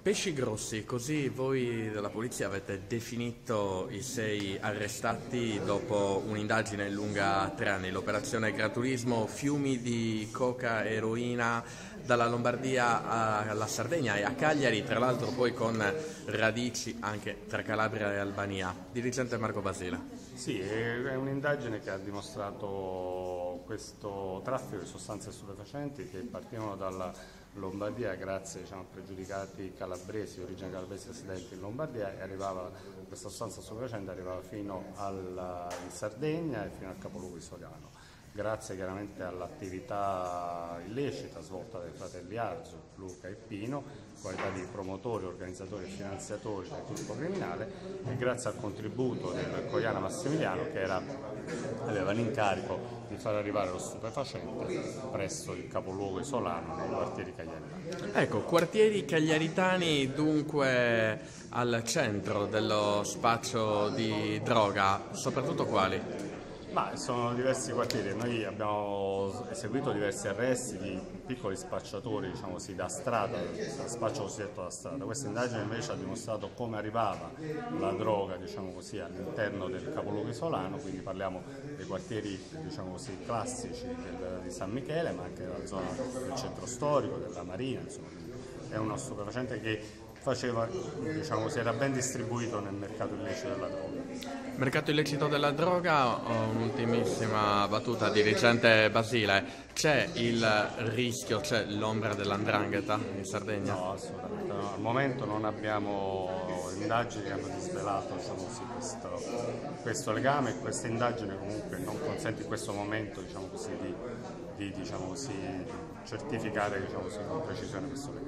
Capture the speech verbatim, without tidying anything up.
Pesci grossi, così voi della polizia avete definito i sei arrestati dopo un'indagine lunga tre anni, l'operazione Graturismo, fiumi di coca e eroina dalla Lombardia alla Sardegna e a Cagliari, tra l'altro poi con radici anche tra Calabria e Albania. Dirigente Marco Basile. Sì, è un'indagine che ha dimostrato questo traffico di sostanze stupefacenti che partivano dalla Lombardia grazie diciamo, a pregiudicati calabresi, di origine calabrese residenti in Lombardia, e arrivava, questa sostanza stupefacente arrivava fino alla, in Sardegna e fino al capoluogo isoliano. Grazie chiaramente all'attività illecita svolta dai fratelli Arzu, Luca e Pino, in qualità di promotori, organizzatori e finanziatori del gruppo criminale, e grazie al contributo del Coiana Massimiliano che era, aveva l'incarico di far arrivare lo stupefacente presso il capoluogo isolano nei quartieri cagliaritani. Ecco, quartieri cagliaritani dunque al centro dello spaccio di droga, soprattutto quali? Ma sono diversi quartieri, noi abbiamo eseguito diversi arresti di piccoli spacciatori, diciamo così, da strada, spaccio cosiddetto da strada. Questa indagine invece ha dimostrato come arrivava la droga, diciamo così, all'interno del capoluogo isolano, quindi parliamo dei quartieri, diciamo così, classici del, di San Michele, ma anche della zona del centro storico, della Marina, insomma. È uno stupefacente che faceva, diciamo così, era ben distribuito nel mercato illecito della droga. Mercato illecito della droga, un'ultimissima battuta, dirigente Basile, c'è il rischio, c'è l'ombra dell'andrangheta in Sardegna? No, assolutamente no. Al momento non abbiamo indagini che hanno disvelato diciamo così, questo, questo legame, e questa indagine comunque non consente in questo momento diciamo così, di, di diciamo così, certificare diciamo così, con precisione questo legame.